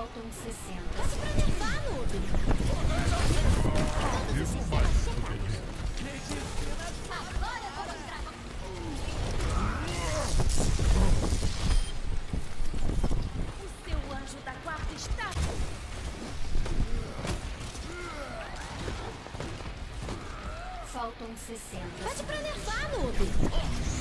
Faltam 60. Pode pra nervar, noob. Isso vai. Agora eu vou mostrar. O seu anjo da guarda está... Faltam 60. Pode pra nervar, noob.